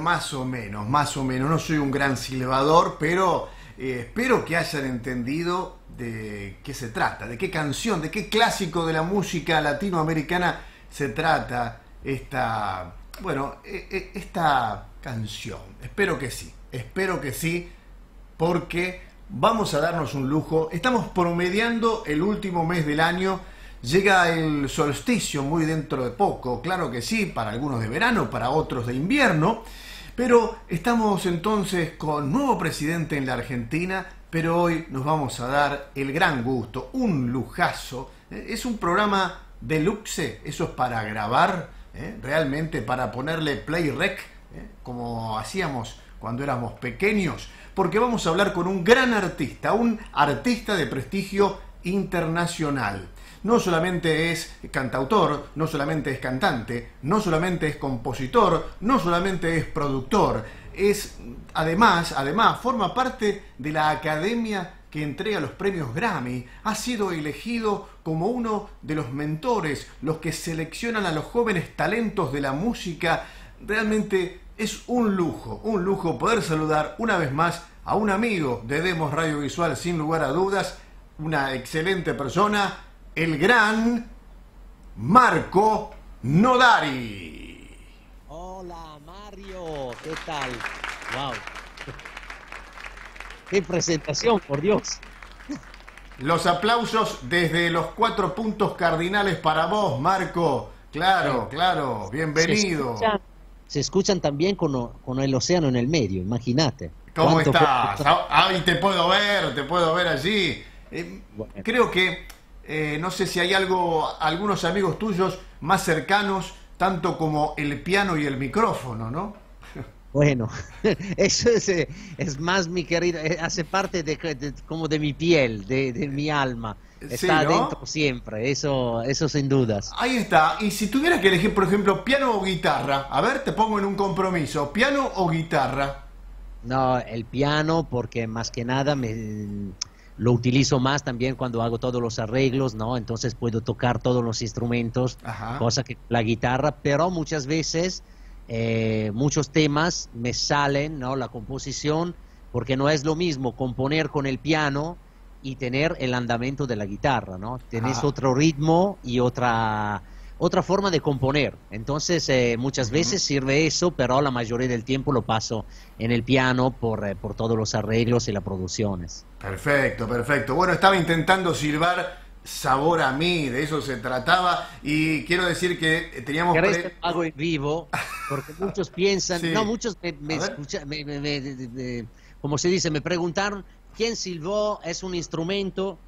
más o menos, más o menos. No soy un gran silbador, pero espero que hayan entendido de qué se trata, de qué canción, de qué clásico de la música latinoamericana se trata esta canción. Espero que sí, porque vamos a darnos un lujo. Estamos promediando el último mes del año. Llega el solsticio muy dentro de poco, claro que sí, para algunos de verano, para otros de invierno, pero estamos entonces con nuevo presidente en la Argentina, pero hoy nos vamos a dar el gran gusto, un lujazo. Es un programa deluxe, eso es para grabar, realmente para ponerle play rec, como hacíamos cuando éramos pequeños, porque vamos a hablar con un gran artista, un artista de prestigio internacional. No solamente es cantautor, no solamente es cantante, no solamente es compositor, no solamente es productor, además forma parte de la academia que entrega los premios Grammy. Ha sido elegido como uno de los mentores, los que seleccionan a los jóvenes talentos de la música. Realmente es un lujo poder saludar una vez más a un amigo de Demos Radiovisual, sin lugar a dudas, una excelente persona, el gran Marco Nodari. Hola Mario, ¿qué tal? Wow. Qué presentación, por Dios. Los aplausos desde los 4 puntos cardinales para vos, Marco. Claro, bienvenido. Se escuchan también con el océano en el medio, imagínate. ¿Cómo estás? Ahí te puedo ver allí. Bueno. Creo que no sé si hay algunos amigos tuyos más cercanos, tanto como el piano y el micrófono, ¿no? Bueno, eso es más, mi querido, hace parte como de mi piel, de mi alma. Está Sí, ¿no? adentro siempre, eso sin dudas. Ahí está. Y si tuvieras que elegir, por ejemplo, piano o guitarra, a ver, te pongo en un compromiso, piano o guitarra. No, el piano, porque más que nada lo utilizo más también cuando hago todos los arreglos, ¿no? Entonces puedo tocar todos los instrumentos, Ajá. cosa que la guitarra, pero muchas veces muchos temas me salen, ¿no? La composición, porque no es lo mismo componer con el piano y tener el andamento de la guitarra, ¿no? Tenés otro ritmo y otra forma de componer. Entonces, muchas veces sirve eso, pero la mayoría del tiempo lo paso en el piano por todos los arreglos y las producciones. Perfecto. Bueno, estaba intentando silbar Sabor a mí, de eso se trataba, y quiero decir que teníamos... ¿Querés que lo hago en vivo? Porque muchos piensan, Sí. no, muchos me A ver. escuchan, como se dice, me preguntaron, ¿quién silbó? ¿Es un instrumento?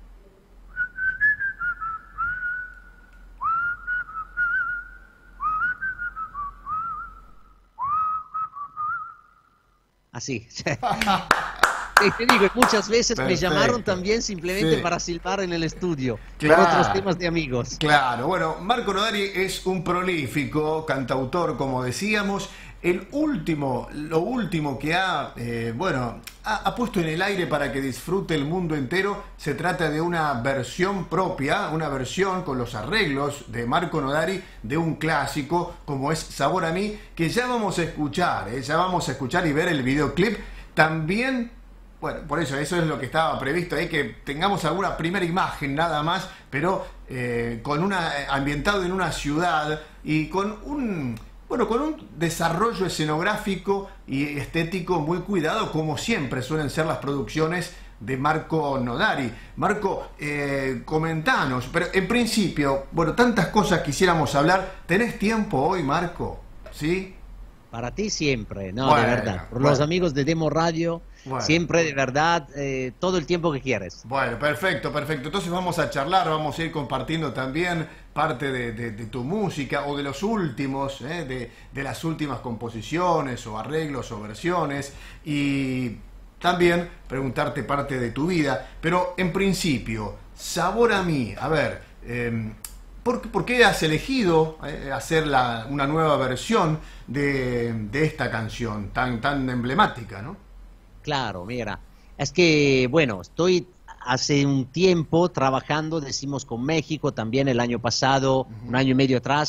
Así. Te digo, muchas veces me Perfecto. llamaron también simplemente Sí. para silbar en el estudio, Claro. por otros temas de amigos. Claro, bueno, Marco Nodari es un prolífico cantautor, como decíamos. Lo último que ha puesto en el aire para que disfrute el mundo entero, se trata de una versión propia, una versión con los arreglos de Marco Nodari de un clásico como es Sabor a mí, que ya vamos a escuchar, y ver el videoclip. También, bueno, por eso es lo que estaba previsto ahí, que tengamos alguna primera imagen nada más, pero ambientado en una ciudad y con un desarrollo escenográfico y estético muy cuidado, como siempre suelen ser las producciones de Marco Nodari. Marco, comentanos, pero en principio, bueno, tantas cosas quisiéramos hablar. ¿Tenés tiempo hoy, Marco? ¿Sí? Para ti siempre, no, Bueno, de verdad. Por bueno. los amigos de Demo Radio, Bueno. siempre de verdad, todo el tiempo que quieres. Bueno, perfecto. Entonces vamos a charlar, vamos a ir compartiendo también parte de tu música o de los últimos, de las últimas composiciones o arreglos o versiones, y también preguntarte parte de tu vida. Pero en principio, Sabor a mí, a ver, ¿por qué has elegido hacer una nueva versión de esta canción tan emblemática, ¿no? Claro, mira, es que, bueno, estoy hace un tiempo trabajando, decimos, con México, también el año pasado, un año y medio atrás,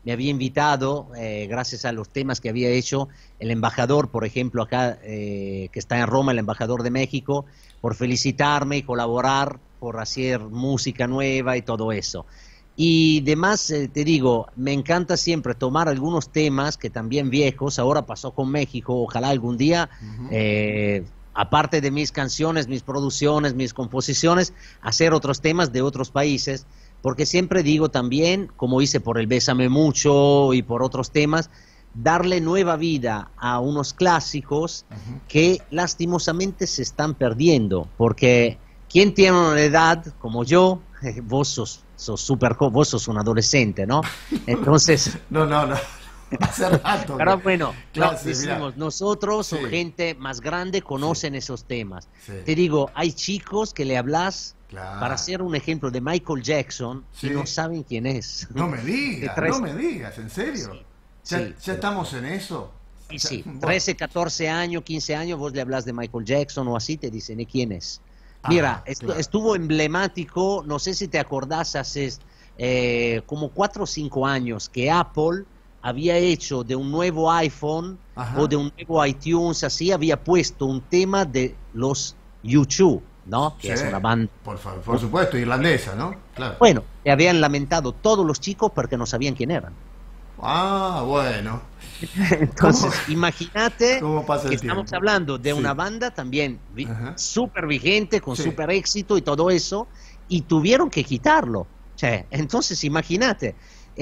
me había invitado, gracias a los temas que había hecho, el embajador, por ejemplo, acá, que está en Roma, el embajador de México, por felicitarme y colaborar, por hacer música nueva y todo eso. Y además, te digo, me encanta siempre tomar algunos temas que también viejos, ahora pasó con México, ojalá algún día, aparte de mis canciones, mis producciones, mis composiciones, hacer otros temas de otros países, porque siempre digo también, como hice por el Bésame Mucho y por otros temas, darle nueva vida a unos clásicos que lastimosamente se están perdiendo, porque quien tiene una edad como yo, vos vos sos un adolescente, ¿no? Entonces... No, hace rato. Pero bueno, clase, decimos, nosotros, sí, o gente más grande, conocen esos temas. Sí. Te digo, hay chicos que le hablas, claro, para hacer un ejemplo de Michael Jackson, sí, y no saben quién es. No me digas, ¿en serio? Sí, ¿Ya estamos en eso? Y sí, Bueno. 13, 14 años, 15 años, vos le hablas de Michael Jackson o así, te dicen, ¿y quién es? Mira, claro, estuvo emblemático, no sé si te acordás, hace como 4 o 5 años que Apple había hecho de un nuevo iPhone o de un nuevo iTunes, así, había puesto un tema de los U2, ¿no? Que sí, es una banda. Por supuesto, irlandesa, ¿no? Claro. Bueno, le habían lamentado todos los chicos porque no sabían quién eran. Bueno. Entonces, imagínate ¿Cómo pasa el que estamos tiempo? hablando de Sí, una banda también súper vigente, con sí, súper éxito y todo eso, y tuvieron que quitarlo. Entonces, imagínate.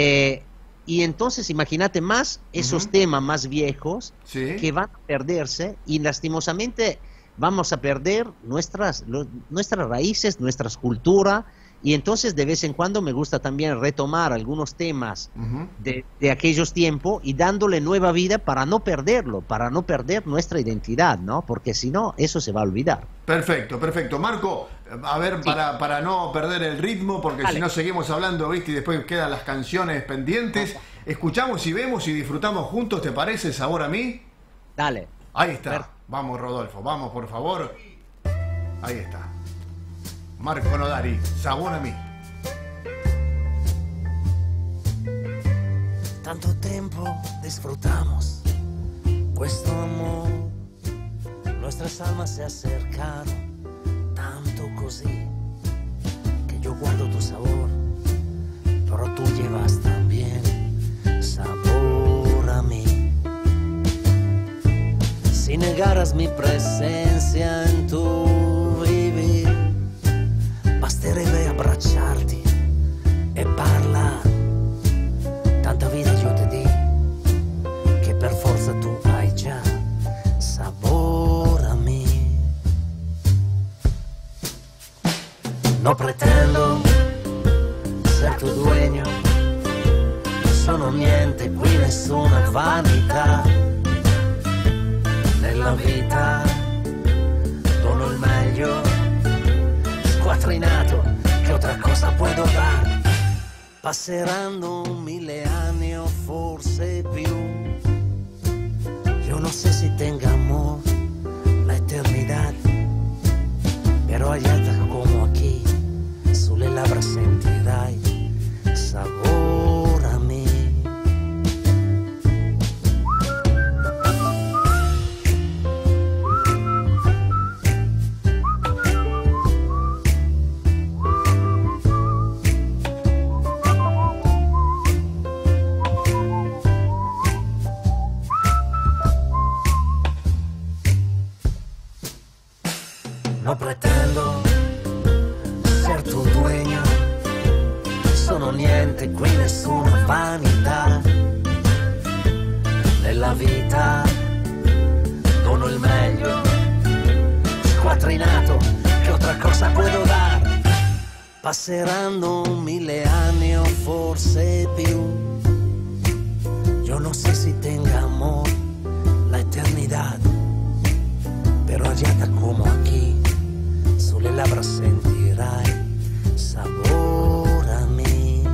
Y entonces, imagínate más esos temas más viejos sí, que van a perderse y lastimosamente vamos a perder nuestras raíces, nuestra cultura. Y entonces de vez en cuando me gusta también retomar algunos temas de aquellos tiempos y dándole nueva vida para no perderlo, para no perder nuestra identidad, ¿no? Porque si no, eso se va a olvidar. Perfecto. Marco, a ver, Sí. para no perder el ritmo, porque Dale. si no seguimos hablando, ¿viste? Y después quedan las canciones pendientes. Escuchamos y vemos y disfrutamos juntos, ¿te parece? ¿Sabor a mí? Dale. Ahí está. Ver. Vamos, Rodolfo, vamos, por favor. Ahí está. Marco Nodari, Sabor a mí. Tanto tempo disfrutamos questo amore, nuestras almas se acercaron tanto così que yo guardo tu sabor, pero tú llevas también sabor a mí. Si negaras mi presencia en tu vivir, basterebbe abbracciarti e parlar. Tanta vida yo te di que per forza tu hai già sabor a mí. No pretendo ser tu dueño, sono niente qui, nessuna vanità. Nella vita dono il meglio, squattrinato, che otra cosa puedo dar? Passeranno 1000 anni o forse più. Yo no sé si tenga amor la eternidad, pero allá como aquí, sulle labbra sentirai sabor a mí. No pretendo ser tu dueño, sono niente qui, nessuna vanità. Nella vita dono il meglio, squattrinato, che otra cosa puedo dar? Passeranno 1000 anni o forse più. Yo no sé si tenga amor la eternidad, pero allá como aquí, sulle labbra sentirai sabor a mí.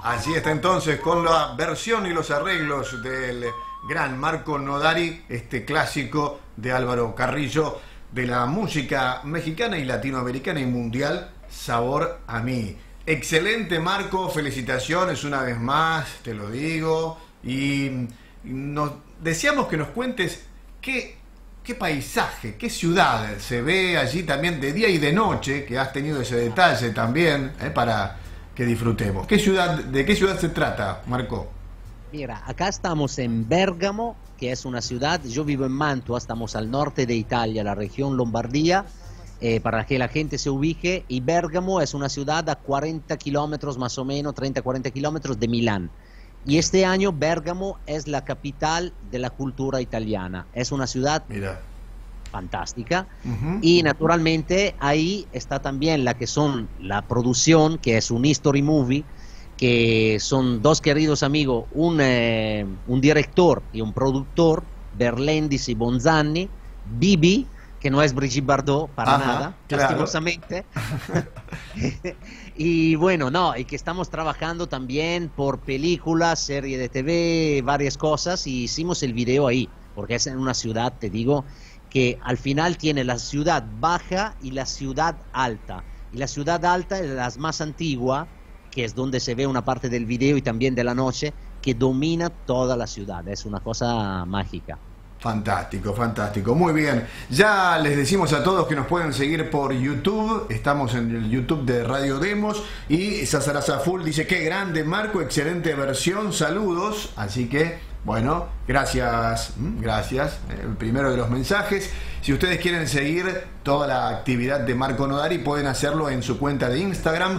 Así está entonces con la versión y los arreglos del gran Marco Nodari, este clásico de Álvaro Carrillo de la música mexicana y latinoamericana y mundial, Sabor a mí. Excelente, Marco, felicitaciones una vez más, te lo digo, y nos deseamos que nos cuentes qué paisaje, qué ciudad se ve allí también de día y de noche, que has tenido ese detalle también, para que disfrutemos. ¿De qué ciudad se trata, Marco? Mira, acá estamos en Bérgamo, que es una ciudad, yo vivo en Mantua, estamos al norte de Italia, la región Lombardía, para que la gente se ubique, y Bérgamo es una ciudad a 40 kilómetros más o menos, 30-40 kilómetros de Milán. Y este año Bérgamo es la capital de la cultura italiana, es una ciudad fantástica, y naturalmente ahí está también la producción, que es un history movie, que son dos queridos amigos, un director y un productor, Berlendis y Bonzanni, Bibi, que no es Brigitte Bardot para nada, claro, lastimosamente. Y bueno, y que estamos trabajando también por películas, serie de TV, varias cosas, y hicimos el video ahí, porque es en una ciudad, te digo, que al final tiene la ciudad baja y la ciudad alta. Y la ciudad alta es la más antigua, que es donde se ve una parte del video y también de la noche, que domina toda la ciudad. Es una cosa mágica. Fantástico, fantástico. Muy bien. Ya les decimos a todos que nos pueden seguir por YouTube. Estamos en el YouTube de Radio Demos. Y Sasarazaful dice: qué grande, Marco, excelente versión, saludos. Así que, bueno, gracias. Gracias. El primero de los mensajes. Si ustedes quieren seguir toda la actividad de Marco Nodari, pueden hacerlo en su cuenta de Instagram,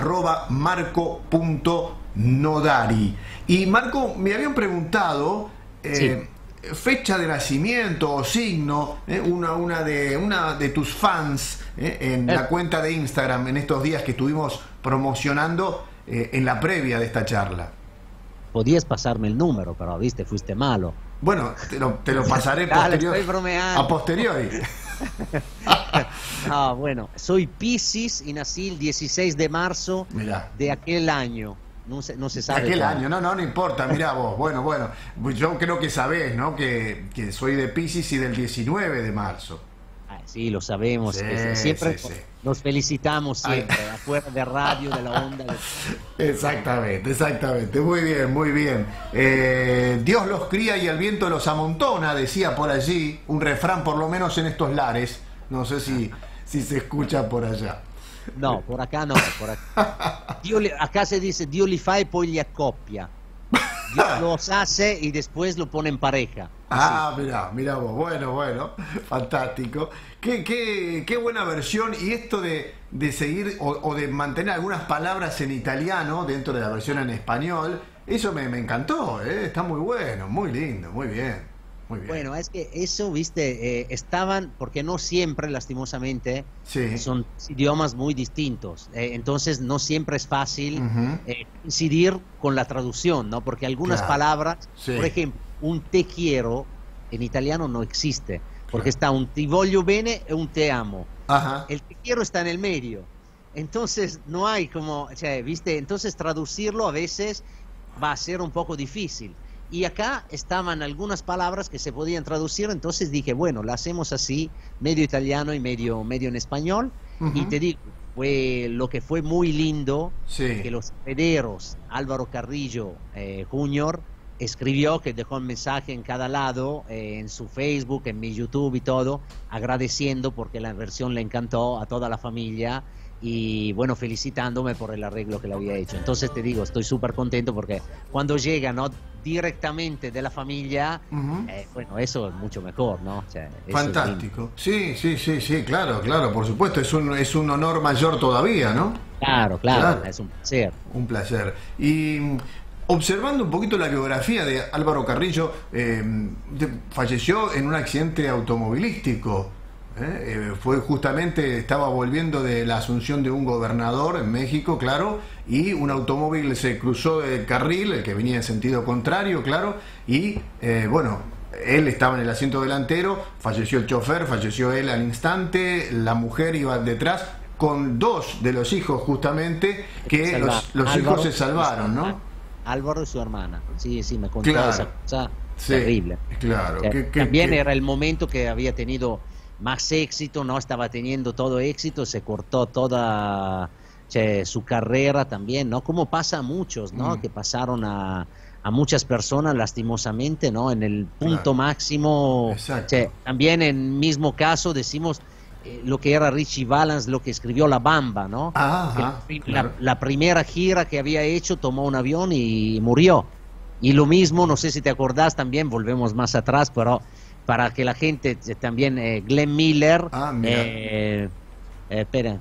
@marco.nodari. Y Marco, me habían preguntado... Sí. Fecha de nacimiento o signo, una de tus fans en la cuenta de Instagram en estos días que estuvimos promocionando en la previa de esta charla. Podías pasarme el número, pero viste, fuiste malo. Bueno, te lo pasaré a posteriori. Bueno, soy Piscis y nací el 16 de marzo de aquel año. No se sabe. Aquel año, no importa, mirá vos. Bueno, yo creo que sabés, ¿no? Que soy de Piscis y del 19 de marzo. Sí, lo sabemos. Sí, siempre sí. nos felicitamos siempre, afuera de radio, de la onda. Exactamente. Muy bien. Dios los cría y el viento los amontona, decía por allí, un refrán por lo menos en estos lares. No sé si se escucha por allá. No, por acá no. Por acá. Acá se dice: Dio li fa e poi li accoppia. Dios los hace y después lo pone en pareja. Mirá vos. Bueno, fantástico. Qué buena versión. Y esto de seguir o de mantener algunas palabras en italiano dentro de la versión en español, eso me encantó. Está muy bueno, muy lindo, muy bien. Bueno, es que eso, viste, estaban, porque no siempre, lastimosamente, son idiomas muy distintos, entonces no siempre es fácil coincidir con la traducción, ¿no? Porque algunas palabras, por ejemplo, un te quiero en italiano no existe, porque está un ti voglio bene e un te amo. El te quiero está en el medio, entonces no hay como, viste, entonces traducirlo a veces va a ser un poco difícil. Y acá estaban algunas palabras que se podían traducir, entonces dije, bueno, la hacemos así, medio italiano y medio en español. Y te digo, lo que fue muy lindo, que los herederos, Álvaro Carrillo Jr., escribió, que dejó un mensaje en cada lado, en su Facebook, en mi YouTube y todo, agradeciendo porque la versión le encantó a toda la familia. Y bueno, felicitándome por el arreglo que le había hecho. Entonces te digo, estoy súper contento porque cuando llega, ¿no?, directamente de la familia, bueno, eso es mucho mejor, ¿no? Fantástico. Sí, claro, por supuesto, es un honor mayor todavía, ¿no? Claro, es un placer. Un placer. Y observando un poquito la biografía de Álvaro Carrillo, falleció en un accidente automovilístico. Fue justamente, estaba volviendo de la asunción de un gobernador en México, claro, y un automóvil se cruzó el carril, el que venía en sentido contrario, claro, y bueno, él estaba en el asiento delantero, falleció el chofer, falleció él al instante, la mujer iba detrás con dos de los hijos justamente, que los hijos se salvaron, ¿no? Álvaro y su hermana. Sí, sí, me contó Claro. esa cosa Sí, terrible. claro. O sea, Que- también que- era el momento que había tenido más éxito, no estaba teniendo todo éxito, se cortó toda su carrera también, ¿no? Como pasa a muchos, ¿no? Que pasaron a muchas personas lastimosamente, ¿no? En el punto Claro. máximo. Exacto. También en mismo caso decimos lo que era Richie Valens, lo que escribió La Bamba, ¿no? Ajá, Que claro. la primera gira que había hecho tomó un avión y murió. Y lo mismo, no sé si te acordás también, volvemos más atrás, pero para que la gente también, Glenn Miller, Ah, mira. espera.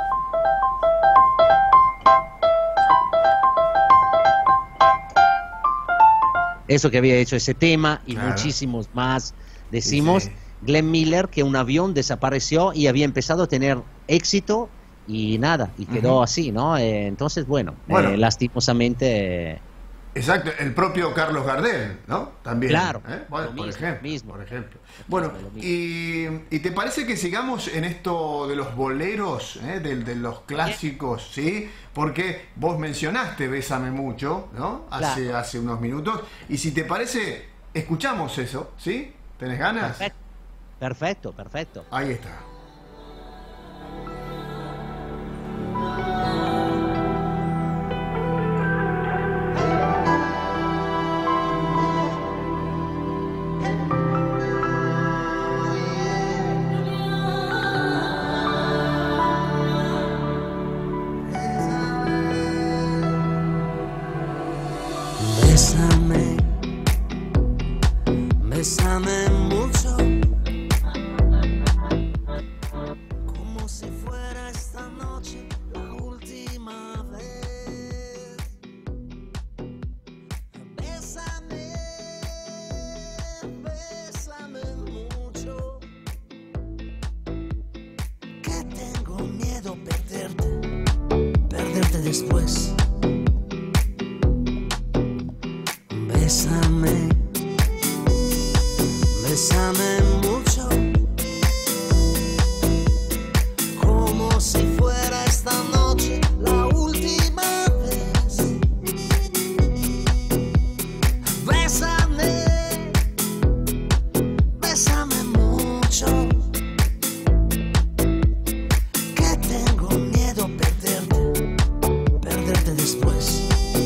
Eso que había hecho ese tema y Claro. muchísimos más, decimos, Sí. Glenn Miller, que un avión desapareció y había empezado a tener éxito y nada, y quedó Ujú. así, ¿no? Entonces, bueno, Bueno. lastimosamente... Exacto, el propio Carlos Gardel, ¿no? También. Claro, Bueno, lo por mismo, ejemplo, mismo. por ejemplo. Bueno, Lo mismo. y te parece que sigamos en esto de los boleros, de los clásicos, ¿sí? Porque vos mencionaste Bésame Mucho, ¿no? Claro. Hace unos minutos. Y si te parece, escuchamos eso, ¿sí? ¿Tenés ganas? Perfecto, perfecto, perfecto. Ahí está. Bésame, bésame mucho, como si fuera esta noche la última vez. Bésame, bésame mucho, que tengo miedo perderte después. Bésame, bésame mucho, como si fuera esta noche la última vez. Bésame, bésame mucho, que tengo miedo perderte después.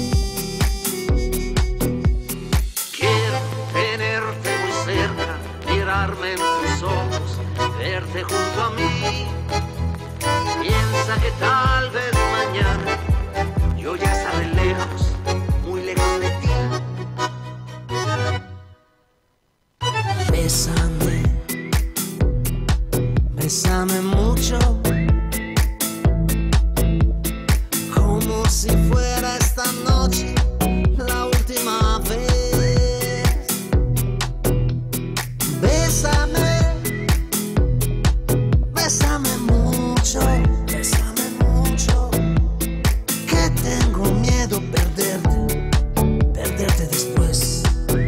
Quiero tenerte muy cerca, mirarme en tus ojos, verte junto a mí. Piensa que tal vez mañana yo ya estaré lejos, muy lejos de ti. Bésame, bésame mucho, como si fuera esta noche la última vez. Bésame, bésame mucho, que tengo miedo perderte después.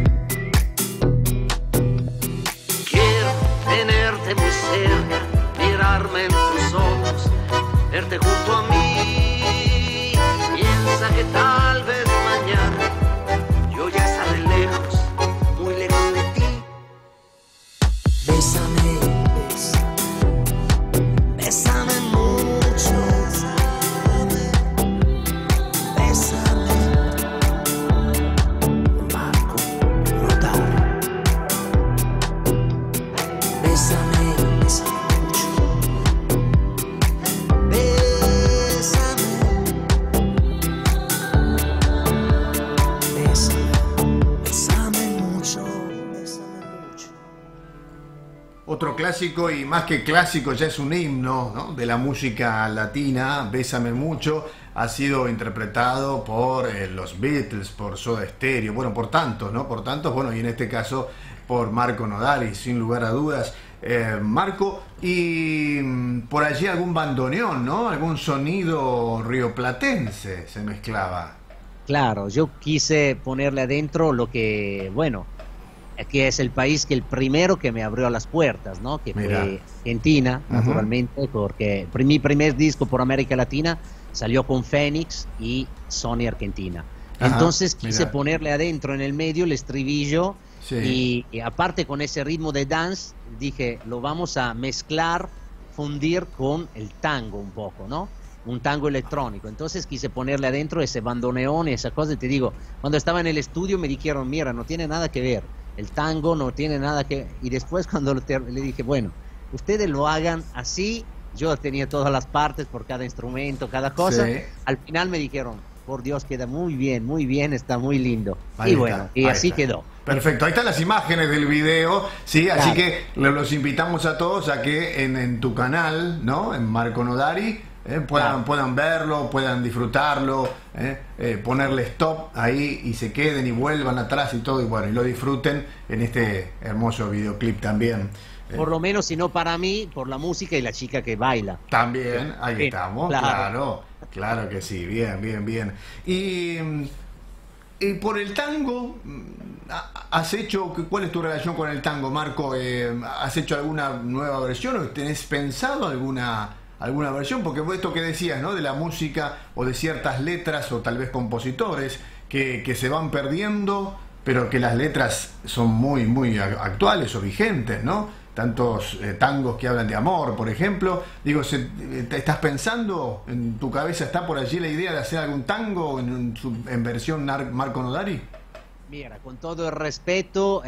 Quiero tenerte muy cerca, mirarme en tus ojos, verte junto a mí. Piensa que tal vez mañana yo ya estaré lejos, muy lejos de ti. Bésame, bésame mucho, bésame, Marco Rodar. Bésame, bésame mucho, bésame, bésame mucho, bésame mucho. Otro clásico, y más que clásico, ya es un himno, ¿no? De la música latina. Bésame Mucho ha sido interpretado por los Beatles, por Soda Stereo, bueno, por tantos, ¿no? Por tantos, bueno, y en este caso por Marco Nodari, sin lugar a dudas. Marco, y por allí algún bandoneón, ¿no? Algún sonido rioplatense se mezclaba. Claro, yo quise ponerle adentro lo que, bueno, que es el país que el primero que me abrió las puertas, ¿no? Que Mira. fue Argentina, naturalmente, porque mi primer disco por América Latina salió con Fénix y Sony Argentina. Ajá, Entonces quise mira. ponerle adentro en el medio el estribillo Sí. y aparte con ese ritmo de dance, dije, lo vamos a mezclar, fundir con el tango un poco, ¿no? Un tango electrónico. Entonces quise ponerle adentro ese bandoneón, esa cosa, y te digo, cuando estaba en el estudio me dijeron, mira, no tiene nada que ver, el tango no tiene nada que ver. Y después cuando le dije, bueno, ustedes lo hagan así, yo tenía todas las partes por cada instrumento, cada cosa, Sí. al final me dijeron, por Dios, queda muy bien, está muy lindo. Ahí y está, bueno, y ahí así está. quedó. Perfecto, ahí están las imágenes del video, ¿sí? Así Claro. que los invitamos a todos a que en tu canal, ¿no? En Marco Nodari, Claro. puedan verlo, puedan disfrutarlo, ponerle stop ahí y se queden y vuelvan atrás y todo, y bueno, y lo disfruten en este hermoso videoclip también. Por lo menos, si no para mí, por la música y la chica que baila. También, ahí Sí, estamos, claro. claro que sí, bien. Y por el tango, ¿cuál es tu relación con el tango, Marco? ¿Has hecho alguna nueva versión o tenés pensado alguna versión? Porque vos esto que decías, ¿no? De la música o de ciertas letras o tal vez compositores que se van perdiendo, pero que las letras son muy actuales o vigentes, ¿no? Tantos tangos que hablan de amor, por ejemplo. Digo, ¿estás pensando, en tu cabeza está por allí la idea de hacer algún tango en versión Marco Nodari? Mira, con todo el respeto,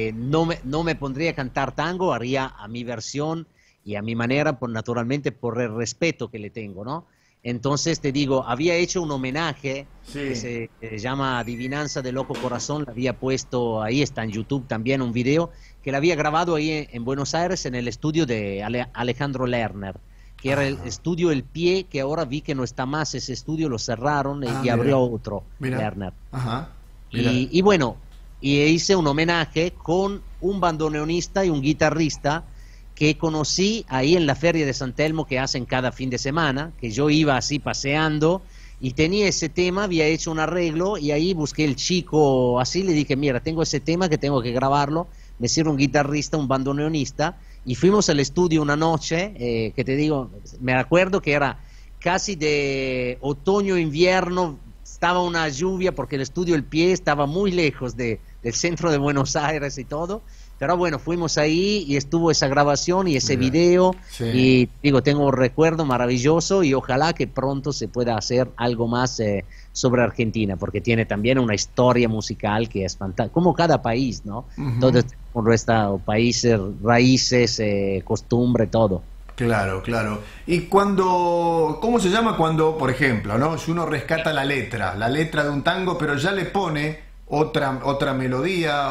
no me pondría a cantar tango, haría a mi versión y a mi manera, naturalmente por el respeto que le tengo, ¿no? Entonces te digo, había hecho un homenaje que se llama Adivinanza de Loco Corazón, la había puesto, ahí está en YouTube también un video, que la había grabado ahí en Buenos Aires en el estudio de Alejandro Lerner, que era el estudio El Pie, que ahora vi que no está más, ese estudio lo cerraron y abrió otro, Lerner. Ajá. Y bueno, y hice un homenaje con un bandoneonista y un guitarrista que conocí ahí en la Feria de San Telmo que hacen cada fin de semana, que yo iba así paseando y tenía ese tema, había hecho un arreglo y ahí busqué el chico así, le dije, mira, tengo ese tema que tengo que grabarlo, me sirve un guitarrista, un bandoneonista, y fuimos al estudio una noche, que te digo, me acuerdo que era casi de otoño-invierno, estaba una lluvia porque el estudio El Pie estaba muy lejos del centro de Buenos Aires y todo, pero bueno, fuimos ahí y estuvo esa grabación y ese video, y digo, tengo un recuerdo maravilloso y ojalá que pronto se pueda hacer algo más sobre Argentina, porque tiene también una historia musical que es fantástica, como cada país, ¿no? Todo con nuestros países, raíces, costumbre, todo. Claro. Y ¿cómo se llama cuando, por ejemplo, ¿no? Si uno rescata la letra de un tango, pero ya le pone otra melodía,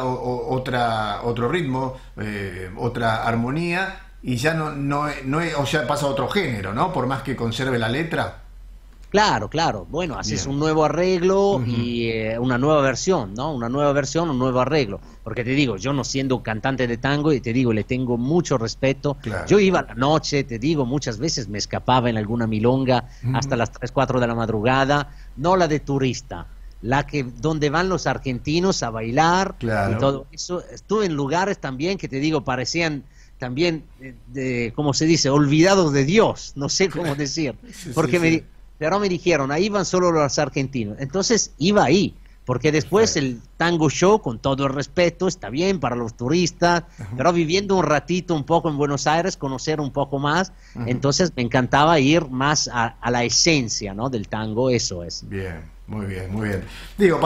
otro ritmo, otra armonía, y ya o sea, pasa a otro género, ¿no? Por más que conserve la letra. Claro. Bueno, haces un nuevo arreglo y una nueva versión, ¿no? Una nueva versión, un nuevo arreglo. Porque te digo, yo no siendo cantante de tango, y te digo, le tengo mucho respeto. Claro. Yo iba a la noche, te digo, muchas veces me escapaba en alguna milonga hasta las 3, 4 de la madrugada, no la de turista, la que donde van los argentinos a bailar y todo eso. Estuve en lugares también que te digo, parecían también, ¿cómo se dice? Olvidados de Dios, no sé cómo decir. Porque pero me dijeron, ahí van solo los argentinos. Entonces iba ahí, porque después el tango show, con todo el respeto, está bien para los turistas, pero viviendo un ratito un poco en Buenos Aires, conocer un poco más, entonces me encantaba ir más a la esencia, ¿no? Del tango, eso es. Bien. Muy bien. Digo,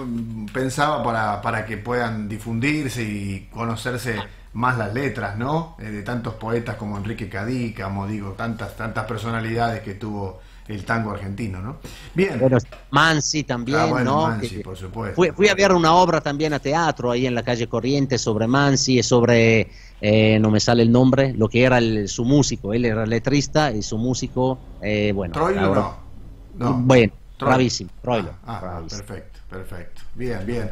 pensaba para que puedan difundirse y conocerse más las letras, ¿no? De tantos poetas como Enrique Cadícamo, digo, tantas personalidades que tuvo el tango argentino, ¿no? Bien. Bueno, Mansi también, ¿no? Mansi, por supuesto. Fui a ver una obra también a teatro ahí en la calle Corrientes sobre Mansi y sobre, no me sale el nombre, lo que era su músico. Él era letrista y su músico, bueno. Troilo no. Bueno, bravísimo, Troilo. Perfecto. Bien.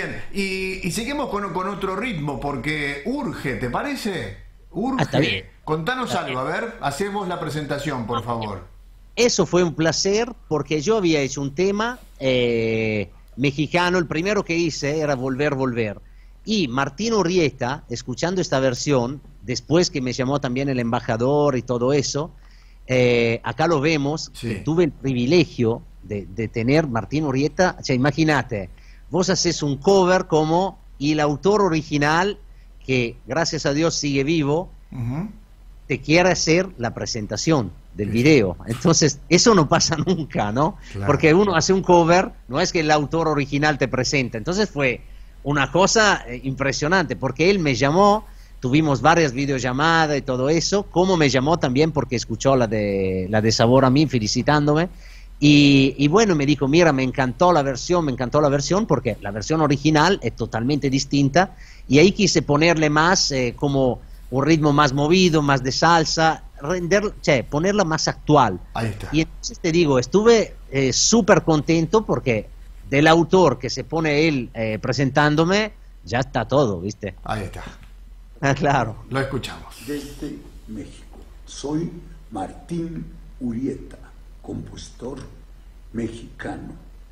Y seguimos con otro ritmo, porque urge, ¿te parece? Urge. Está bien. Contanos algo, a ver, hacemos la presentación, por favor. Eso fue un placer porque yo había hecho un tema mexicano, el primero que hice era Volver. Y Martín Urrieta, escuchando esta versión, después que me llamó también el embajador y todo eso, acá lo vemos, Sí. tuve el privilegio de tener Martín Urrieta, o sea, imagínate, vos haces un cover como, y el autor original, que gracias a Dios sigue vivo, Ujú. te quiere hacer la presentación del video. Entonces, eso no pasa nunca, ¿no? Claro. Porque uno hace un cover, no es que el autor original te presenta. Entonces fue una cosa impresionante, porque él me llamó, tuvimos varias videollamadas y todo eso, como me llamó también porque escuchó la de Sabor a mí, felicitándome. Y bueno, me dijo, mira, me encantó la versión, porque la versión original es totalmente distinta, y ahí quise ponerle más como un ritmo más movido, más de salsa, ponerla más actual. Ahí está. Y entonces te digo, estuve súper contento porque del autor que se pone él presentándome, ya está todo, ¿viste? Ahí está. Ah, claro. Lo escuchamos. Desde México, soy Martín Urrieta, compositor mexicano.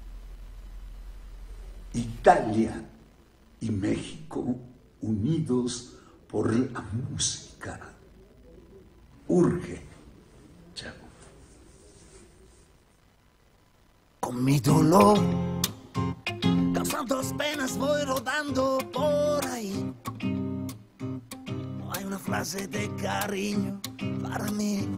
Italia y México unidos por la música. Urge. Chao. Con mi dolor, causando penas voy rodando por ahí. No hay una frase de cariño para mí.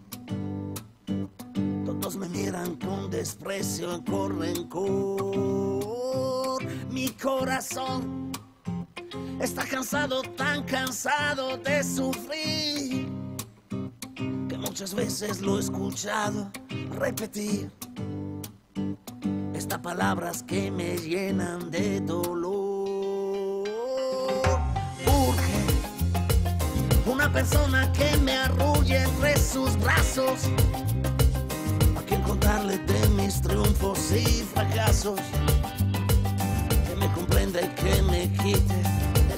Todos me miran con desprecio, con rencor. Mi corazón está cansado, tan cansado de sufrir, que muchas veces lo he escuchado repetir. Estas palabras que me llenan de dolor. Urge una persona que me arrulle entre sus brazos, a quien contarle de mis triunfos y fracasos, que me comprenda y que me quite de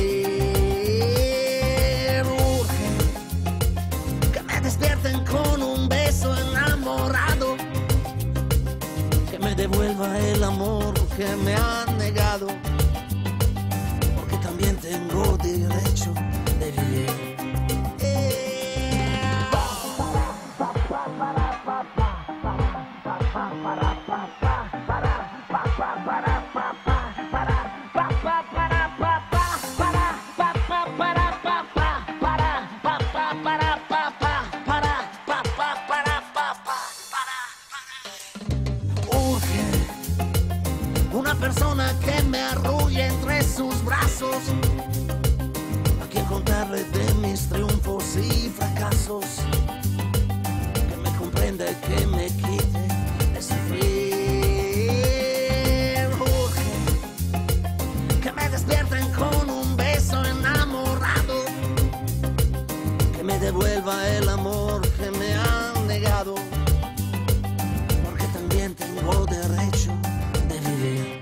sufrir. Urge que me despierten con un beso enamorado, que me devuelva el amor que me han negado, porque también tengo derecho de vivir. Una persona que me arrulle entre sus brazos, a quien contarle de mis triunfos y fracasos, que me comprenda y que me quite de sufrir. Urge que me despierten con un beso enamorado, que me devuelva el amor que me han negado, porque también tengo derecho de vivir.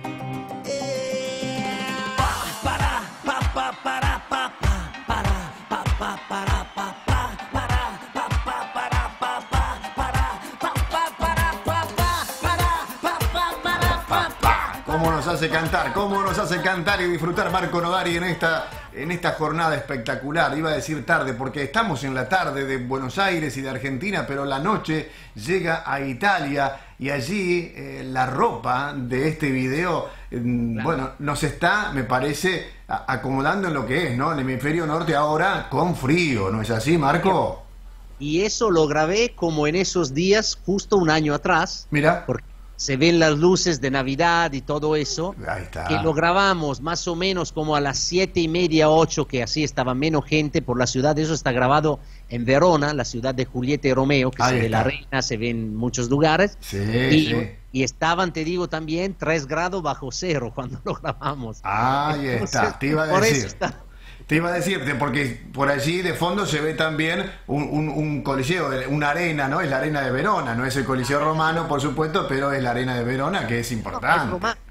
¿Cómo nos hace cantar? ¿Cómo nos hace cantar y disfrutar Marco Nodari en esta jornada espectacular? Iba a decir tarde, porque estamos en la tarde de Buenos Aires y de Argentina, pero la noche llega a Italia y allí la ropa de este video, bueno, nos está, me parece, acomodando en lo que es, ¿no? El hemisferio norte ahora con frío, ¿no es así, Marco? Y eso lo grabé como en esos días, justo un año atrás. Mira. Porque se ven las luces de Navidad y todo eso. Ahí está. Que lo grabamos más o menos como a las 7:30, 8, que así estaba menos gente por la ciudad. Eso está grabado en Verona, la ciudad de Julieta y Romeo, que Ahí se ve la está. reina, se ve en muchos lugares. Sí, y, sí. y estaban, te digo, también 3 grados bajo cero cuando lo grabamos. Ahí está, Entonces, te iba a por eso decir. está. Te iba a decirte, porque por allí de fondo se ve también un coliseo, una arena, ¿no? Es la arena de Verona, no es el coliseo romano, por supuesto, pero es la arena de Verona, que es No, importante.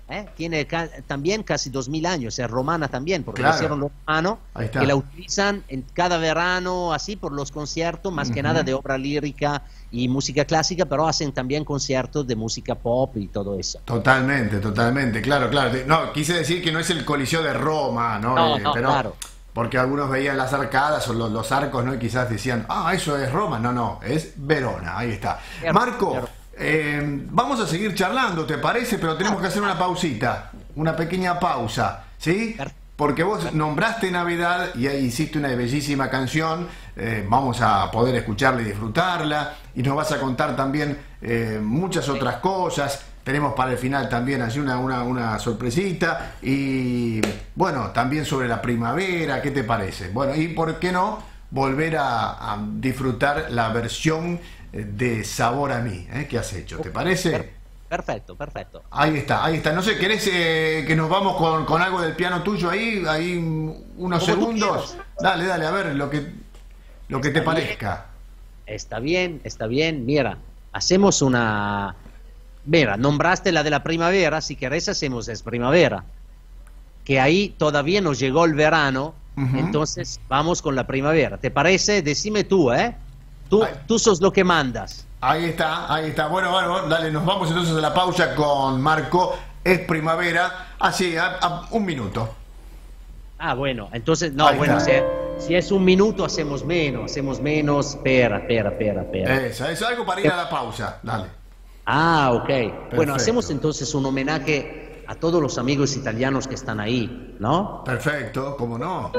Tiene también casi 2000 años, es romana también, porque Claro. lo hicieron los romanos, Ahí está. que la utilizan en cada verano, así por los conciertos, más que nada de obra lírica y música clásica, pero hacen también conciertos de música pop y todo eso. Totalmente, totalmente, claro, claro. No, quise decir que no es el Coliseo de Roma, ¿no? No, Pero, claro. porque algunos veían las arcadas o los arcos, ¿no? Y quizás decían, eso es Roma. No, no, es Verona, ahí está. Claro, Marco, claro. Vamos a seguir charlando, ¿te parece? Pero tenemos que hacer una pausita, una pequeña pausa, ¿sí? Perfecto. Porque vos nombraste Navidad y ahí hiciste una bellísima canción, vamos a poder escucharla y disfrutarla, y nos vas a contar también muchas otras cosas. Tenemos para el final también así una sorpresita, y bueno, también sobre la primavera, ¿qué te parece? Bueno, y por qué no volver a disfrutar la versión de Sabor a mí, que has hecho, ¿te parece? Perfecto, perfecto. Ahí está, ahí está. No sé, ¿querés que nos vamos con algo del piano tuyo ahí unos Como tú segundos? quieras. Dale, dale, a ver lo que te Está parezca. Está bien, está bien. Mira, hacemos una... Mira, nombraste la de la primavera, si querés hacemos es primavera. Que ahí todavía no llegó el verano, entonces vamos con la primavera. ¿Te parece? Decime tú, ¿eh? Tú sos lo que mandas. Ahí está, ahí está. Bueno, dale, nos vamos entonces a la pausa con Marco. Es primavera, así, a un minuto. Ah, bueno, entonces, no, Ahí bueno, está. si es un minuto hacemos menos. Espera. Esa, es algo para ir a la pausa, dale. Ah, ok. Perfecto. Bueno, hacemos entonces un homenaje a todos los amigos italianos que están ahí, ¿no? Perfecto, cómo no.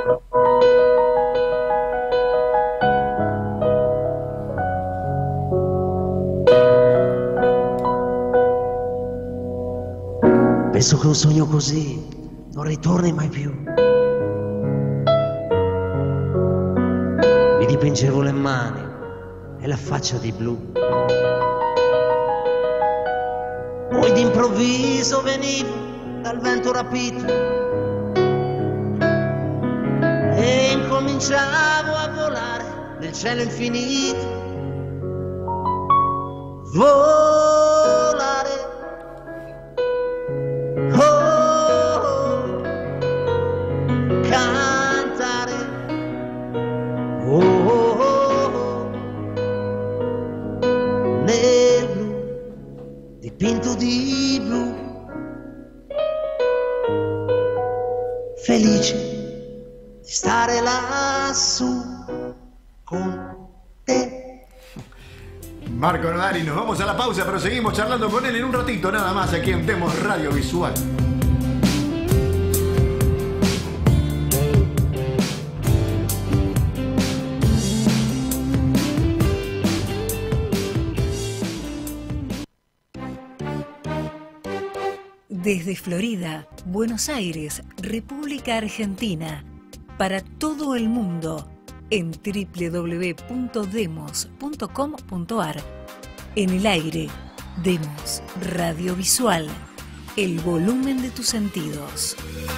Penso che un sogno così non ritorni mai più. Mi dipingevo le mani e la faccia di blu. Poi d'improvviso venivo dal vento rapito e incominciavo a volare nel cielo infinito. Volare. Oh, cantare. Oh, nel blu, dipinto di blu, felice di stare lassù con te. Marco Nodari, nos vamos a la pausa, pero seguimos charlando con él en un ratito nada más aquí en Demos Radio Visual. Desde Florida, Buenos Aires, República Argentina, para todo el mundo, en www.demos.com.ar. En el aire, Demos Radiovisual, el volumen de tus sentidos.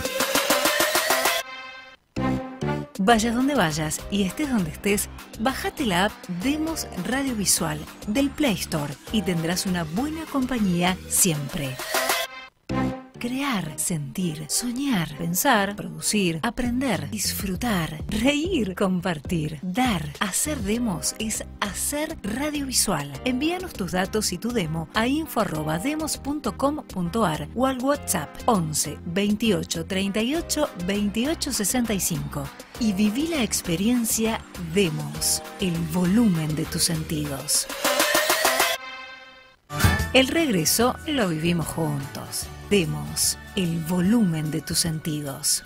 Vayas donde vayas y estés donde estés, bájate la app Demos Radiovisual del Play Store y tendrás una buena compañía siempre. Crear, sentir, soñar, pensar, producir, aprender, disfrutar, reír, compartir, dar. Hacer demos es hacer radiovisual. Envíanos tus datos y tu demo a info@demos.com.ar o al WhatsApp 11 28 38 28 65 y viví la experiencia Demos, el volumen de tus sentidos. El regreso lo vivimos juntos. Demos, el volumen de tus sentidos.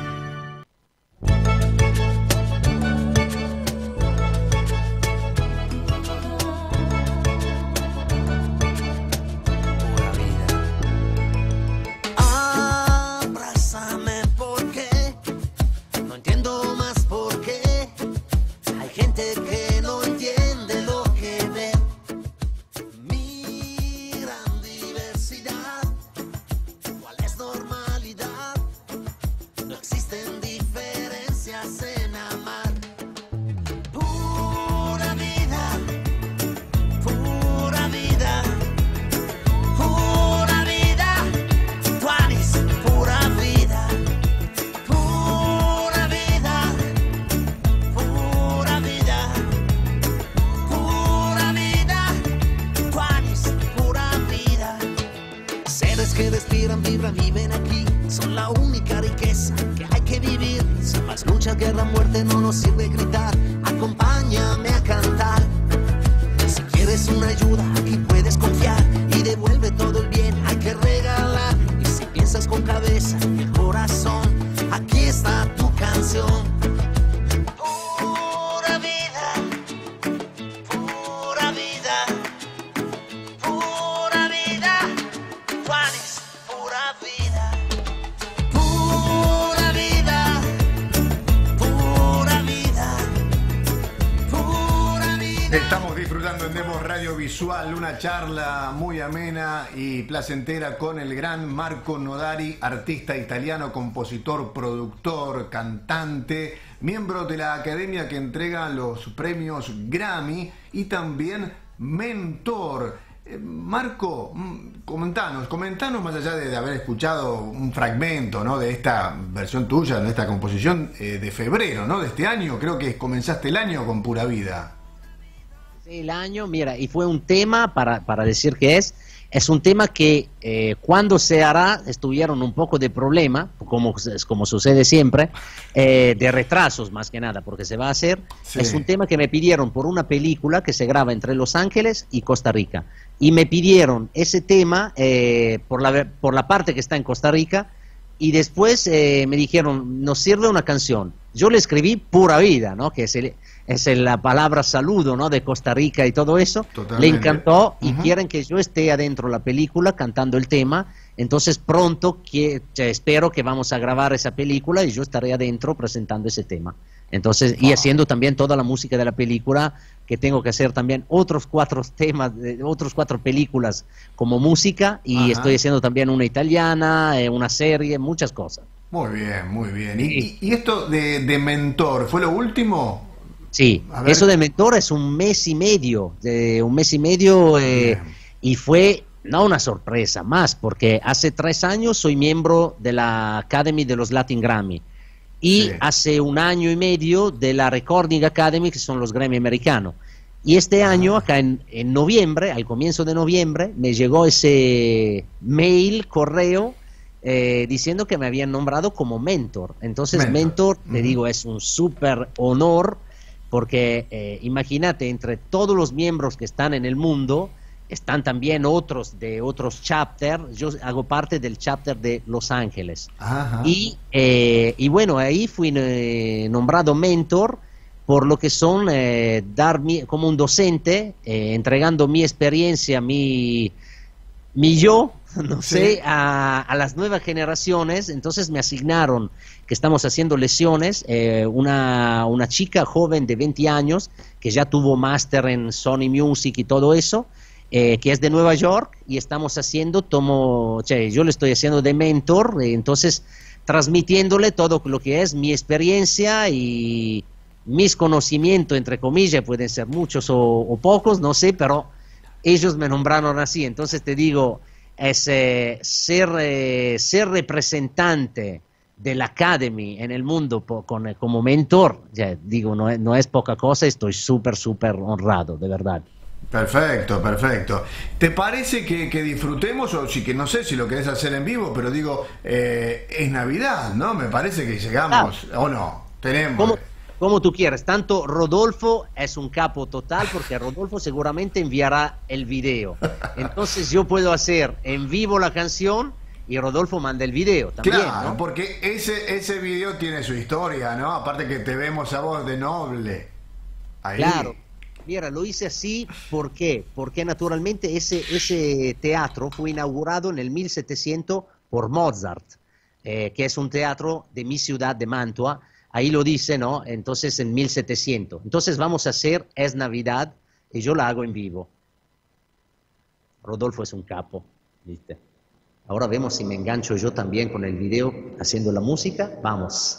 Pura vida. Abrázame porque no entiendo más por qué hay gente que no entiende lo que ve. Mi gran diversidad, ¿cuál es normalidad? No que respiran, vibran, viven aquí. Son la única riqueza que hay que vivir. Sin más lucha, guerra, muerte, no nos sirve gritar. Acompáñame a cantar. Si quieres una ayuda, aquí puedes confiar. Y devuelve todo el bien, hay que regalar. Y si piensas con cabeza y el corazón, aquí está tu canción. Pura vida, pura vida, pura vida. Juanes, pura vida, pura vida, pura vida, pura vida. Estamos disfrutando en Demos Radio Visual una charla muy amena y placentera con el gran Marco Nodari, artista italiano, compositor, productor, cantante, miembro de la academia que entrega los premios Grammy y también mentor. Marco, comentanos más allá de haber escuchado un fragmento, ¿no?, de esta versión tuya, de esta composición de febrero, ¿no?, de este año. Creo que comenzaste el año con Pura Vida. El año, mira, y fue un tema, para decir que es un tema que cuando se hará estuvieron un poco de problema, como sucede siempre, de retrasos más que nada, porque se va a hacer. Sí. Es un tema que me pidieron por una película que se graba entre Los Ángeles y Costa Rica, y me pidieron ese tema por la parte que está en Costa Rica, y después me dijeron, nos sirve una canción. Yo le escribí Pura Vida, ¿no?, que es la palabra saludo, ¿no?, de Costa Rica y todo eso. Totalmente. Le encantó y quieren que yo esté adentro de la película cantando el tema. Entonces pronto espero que vamos a grabar esa película y yo estaré adentro presentando ese tema. Entonces, y haciendo también toda la música de la película, que tengo que hacer también otros 4 temas, otros 4 películas como música, y estoy haciendo también una italiana, una serie, muchas cosas. Muy bien, muy bien. ¿Y esto de mentor, fue lo último? Sí, eso de mentor es un mes y medio, y fue no una sorpresa más, porque hace 3 años soy miembro de la Academy de los Latin Grammy, y hace 1 año y medio de la Recording Academy, que son los Grammy americanos. Y este año, acá en noviembre, al comienzo de noviembre, me llegó ese correo, diciendo que me habían nombrado como mentor. Entonces, mentor te digo, es un súper honor, porque imagínate, entre todos los miembros que están en el mundo, están también otros de otros chapters. Yo hago parte del chapter de Los Ángeles. Y bueno, ahí fui nombrado mentor, por lo que son como un docente, entregando mi experiencia, mi yo, no sé, a las nuevas generaciones. Entonces me asignaron, que estamos haciendo lesiones, una chica joven de 20 años que ya tuvo máster en Sony Music y todo eso, que es de Nueva York, y estamos haciendo, yo le estoy haciendo de mentor, entonces transmitiéndole todo lo que es mi experiencia y mis conocimientos, entre comillas, pueden ser muchos o pocos, no sé, pero ellos me nombraron así. Entonces te digo, es ser representante de la Academy en el mundo como mentor, ya digo, no es poca cosa. Estoy súper honrado, de verdad. Perfecto. ¿Te parece que disfrutemos, o que no sé si lo querés hacer en vivo, pero digo, es Navidad, ¿no? Me parece que llegamos, ¿o no? Tenemos... Como tú quieras. Tanto Rodolfo es un capo total, porque Rodolfo seguramente enviará el video. Entonces yo puedo hacer en vivo la canción y Rodolfo manda el video también. Claro, ¿no? Porque ese video tiene su historia, ¿no? Aparte que te vemos a vos de noble. Ahí. Claro. Mira, lo hice así, ¿por qué? Porque naturalmente ese teatro fue inaugurado en el 1700 por Mozart, que es un teatro de mi ciudad, de Mantua. Ahí lo dice, ¿no? Entonces en 1700. Entonces vamos a hacer Es Navidad, y yo la hago en vivo. Rodolfo es un capo, ¿viste? Ahora vemos si me engancho yo también con el video haciendo la música. Vamos.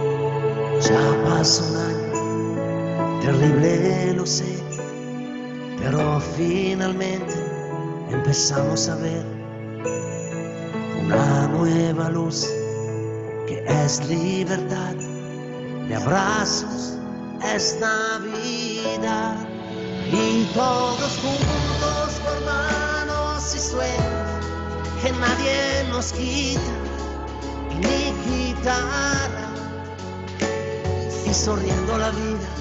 Ya pasa un año, terrible lo sé, pero finalmente empezamos a ver una nueva luz que es libertad, de abrazos es Navidad, y todos juntos por manos y sueños que nadie nos quita, ni quitará, y sonriendo la vida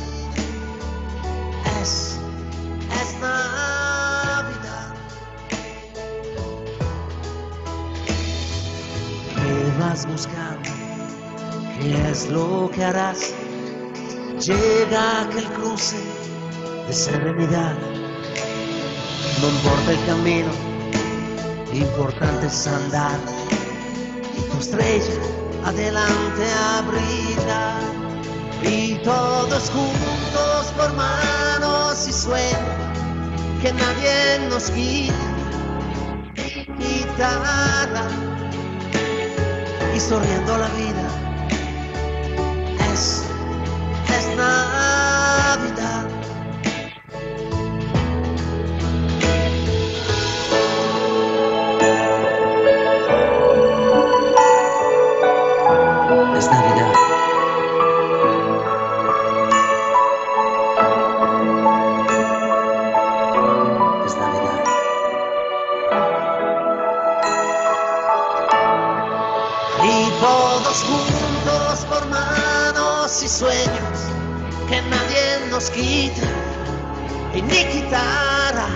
es Navidad. ¿Qué vas buscando? ¿Qué es lo que harás? Llega aquel cruce de serenidad. No importa el camino, lo importante es andar, y tu estrella adelante a brillar, y todos juntos por manos y sueños que nadie nos quita, quitará, y sonriendo la vida es Navidad. Es Navidad. Es Navidad. Y todos juntos por manos y sueños que nadie nos quita y ni quitará,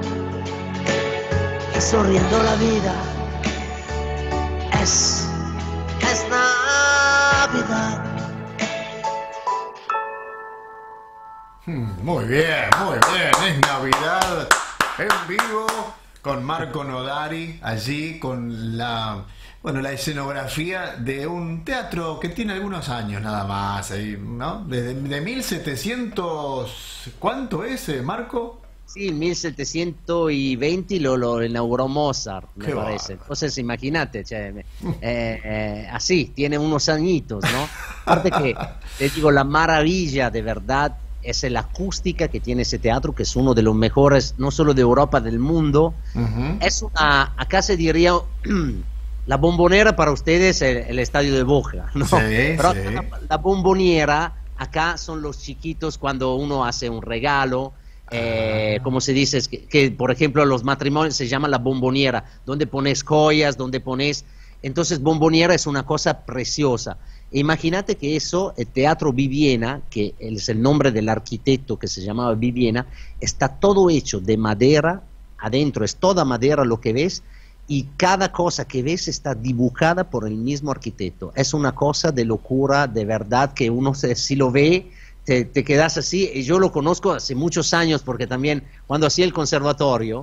y sonriendo la vida es Navidad. Muy bien, es Navidad en vivo con Marco Nodari, allí con la escenografía de un teatro que tiene algunos años nada más, ahí, ¿no? De 1700, ¿cuánto es, Marco? Sí, 1720 lo inauguró Mozart, me Qué parece. bárbaro. Entonces, imagínate, así, tiene unos añitos, ¿no? Aparte que, te digo, la maravilla de verdad es la acústica que tiene ese teatro, que es uno de los mejores, no solo de Europa, del mundo. Ujú. Es acá se diría, la Bombonera para ustedes el estadio de Boca, ¿no? Sí, Pero sí. la Bomboniera, acá son los chiquitos cuando uno hace un regalo. Como se dice, es que, por ejemplo los matrimonios se llama la bomboniera, donde pones joyas, donde pones, entonces bomboniera es una cosa preciosa. Imagínate que eso, el Teatro Viviena, que es el nombre del arquitecto que se llamaba Viviena, está todo hecho de madera, adentro es toda madera lo que ves, y cada cosa que ves está dibujada por el mismo arquitecto. Es una cosa de locura, de verdad, que uno si lo ve, te quedas así. Y yo lo conozco hace muchos años, porque también cuando hacía el conservatorio,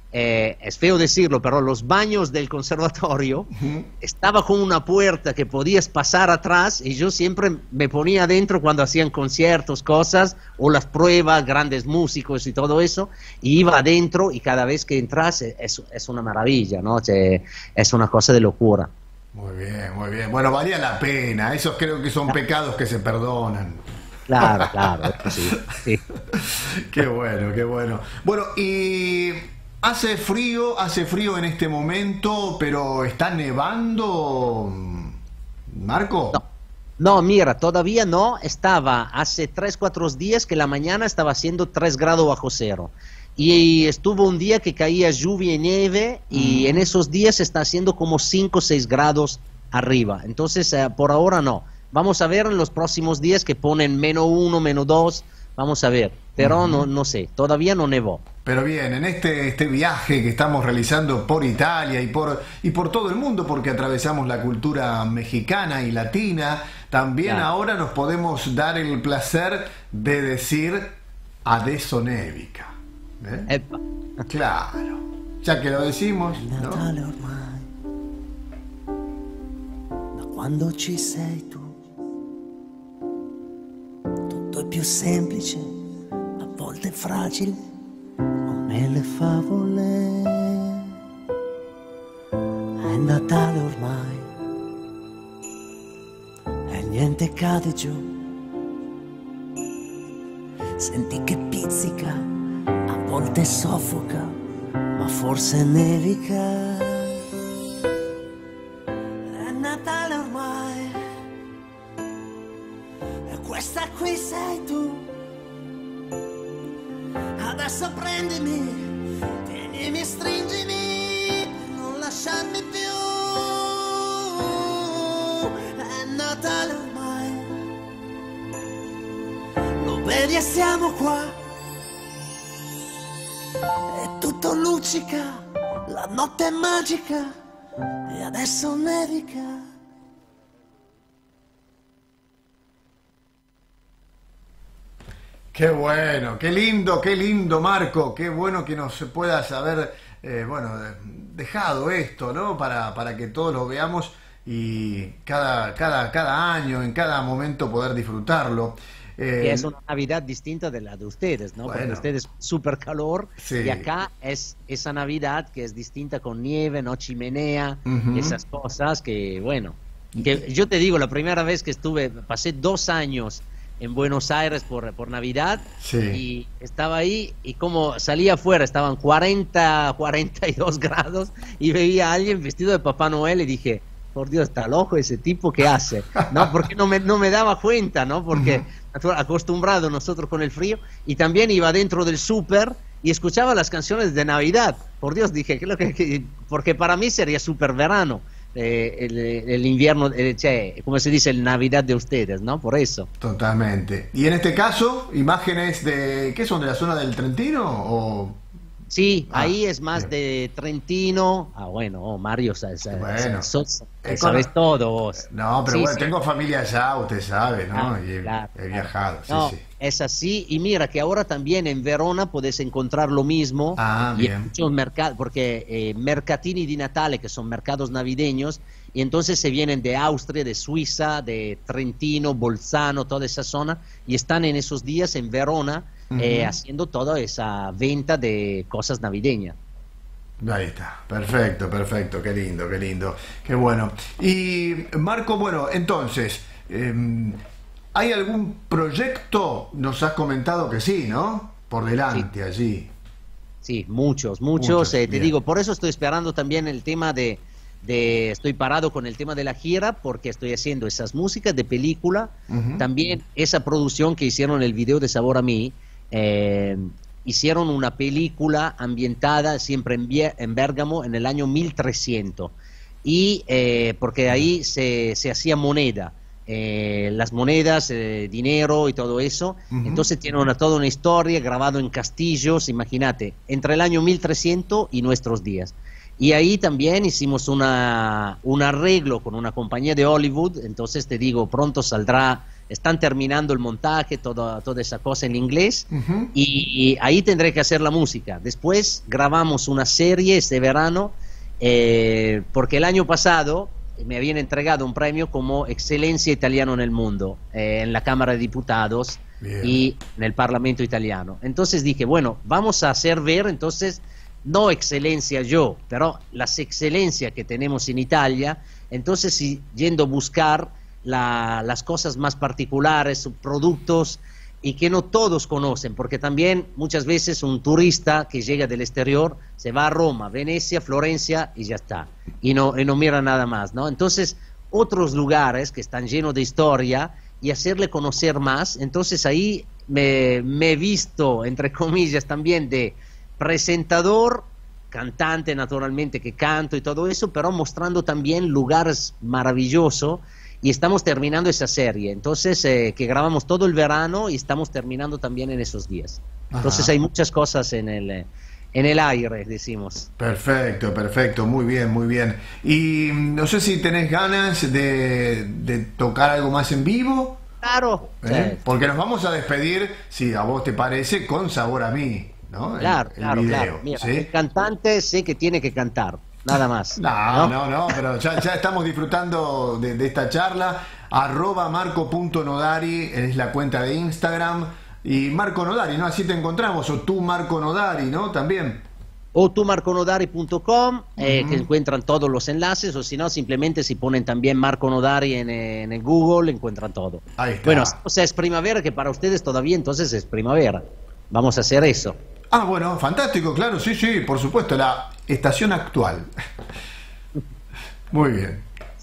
es feo decirlo, pero los baños del conservatorio estaba con una puerta que podías pasar atrás, y yo siempre me ponía adentro cuando hacían conciertos, cosas, o las pruebas, grandes músicos y todo eso, y iba adentro, y cada vez que entras es una maravilla, ¿no? Es una cosa de locura. Muy bien, muy bien. Bueno, valía la pena. Esos creo que son pecados que se perdonan. Claro, sí, sí. Qué bueno, qué bueno. Bueno, y hace frío en este momento, pero ¿está nevando, Marco? No, mira, todavía no. Estaba hace 3-4 días que la mañana estaba haciendo 3 grados bajo cero. Y estuvo un día que caía lluvia y nieve, y en esos días está haciendo como 5-6 grados arriba. Entonces, por ahora no. Vamos a ver en los próximos días que ponen -1, -2. Vamos a ver. Pero no sé, todavía no nevó. Pero bien, en este viaje que estamos realizando por Italia y por todo el mundo, porque atravesamos la cultura mexicana y latina, también Claro. ahora nos podemos dar el placer de decir adesso nevica. ¿Eh? Epa. Claro, ya que lo decimos, ¿no? Natale ormai, da quando ci sei tu, tutto è più semplice, a volte fragile, come le favole. È Natale ormai, e niente cade giù, senti che pizzica a volte soffoca, ma forse nevica. È Natale ormai, e questa qui sei tu. Adesso prendimi, tienimi, stringimi, non lasciarmi più. È Natale ormai, lo vedi e siamo qua. E tutto luccica, la notte è magica e adesso nevica. Qué lindo Marco, qué bueno que nos puedas haber dejado esto, ¿no? Para que todos lo veamos y cada año, en cada momento poder disfrutarlo. Que es una Navidad distinta de la de ustedes, ¿no? Bueno. Porque ustedes súper calor, Sí. y acá es esa Navidad que es distinta con nieve, no chimenea, Ujú. esas cosas que, bueno, que yo te digo, la primera vez que estuve, pasé 2 años en Buenos Aires por Navidad, Sí. y estaba ahí y como salía afuera, estaban 40, 42 grados y veía a alguien vestido de Papá Noel y dije, por Dios, está loco ese tipo, ¿qué hace? ¿No? Porque no me daba cuenta, ¿no? Porque acostumbrado nosotros con el frío, y también iba dentro del súper y escuchaba las canciones de Navidad. Por Dios, dije, porque para mí sería súper verano. El invierno, como se dice, el Navidad de ustedes, ¿no? Por eso. Totalmente. Y en este caso, imágenes de, ¿qué son? ¿De la zona del Trentino? O... Sí, Ah, ahí es más bien. de Trentino. Ah, bueno, Mario, sabes Con- todo vos. No, pero Sí, bueno, sí. tengo familia allá, usted sabe, ¿no? Ah, Y he claro, viajado, sí, No, sí. es así, y mira que ahora también en Verona podés encontrar lo mismo. Ah, y bien. en muchos mercados, porque mercatini di Natale, que son mercados navideños, y entonces se vienen de Austria, de Suiza, de Trentino, Bolzano, toda esa zona, y están en esos días en Verona Ujú. haciendo toda esa venta de cosas navideñas. Ahí está, perfecto, perfecto, qué lindo, qué bueno. Y Marco, bueno, entonces, ¿hay algún proyecto? Nos has comentado que sí, ¿no? Por delante, allí. Sí, muchos. Muchos, Te bien. digo, por eso estoy esperando también el tema estoy parado con el tema de la gira, porque estoy haciendo esas músicas de película, Ujú. también esa producción que hicieron el video de Sabor a Mí, hicieron una película ambientada siempre en Bérgamo en el año 1300, y porque ahí se hacía moneda. Las monedas, dinero y todo eso. Ujú. Entonces tiene toda una historia grabado en castillos, imagínate, entre el año 1300 y nuestros días. Y ahí también hicimos un arreglo con una compañía de Hollywood, entonces te digo, pronto saldrá, están terminando el montaje, toda esa cosa en inglés, Ujú. y ahí tendré que hacer la música. Después grabamos una serie este verano, porque el año pasado me habían entregado un premio como Excelencia Italiano en el Mundo, en la Cámara de Diputados Bien. y en el Parlamento italiano. Entonces dije, bueno, vamos a hacer ver, entonces, no excelencia yo, pero las excelencias que tenemos en Italia, entonces yendo a buscar las cosas más particulares, productos, y que no todos conocen, porque también muchas veces un turista que llega del exterior se va a Roma, Venecia, Florencia y ya está, y no mira nada más, ¿no? Entonces, otros lugares que están llenos de historia y hacerle conocer más, entonces ahí me he visto, entre comillas, también de presentador, cantante naturalmente, que canto y todo eso, pero mostrando también lugares maravillosos. Y estamos terminando esa serie, entonces que grabamos todo el verano y estamos terminando también en esos días. Entonces Ajá. hay muchas cosas en el aire, decimos. Perfecto, perfecto, muy bien, muy bien. Y no sé si tenés ganas de tocar algo más en vivo, Claro, porque nos vamos a despedir, si a vos te parece, con Sabor a Mí, ¿no? claro, El claro, video, claro. Mira, ¿sí? el cantante sé que tiene que cantar, nada más. No, pero ya estamos disfrutando de esta charla. @marco.nodari es la cuenta de Instagram. Y Marco Nodari, ¿no? Así te encontramos. O tú, Marco Nodari, ¿no? También. O tumarconodari.com, que encuentran todos los enlaces, o si no, simplemente si ponen también Marco Nodari en el Google, encuentran todo. Ahí está. Bueno, o sea, es primavera, que para ustedes todavía entonces es primavera. Vamos a hacer eso. Ah, bueno, fantástico, claro, sí, sí, por supuesto, la estación actual. Muy bien.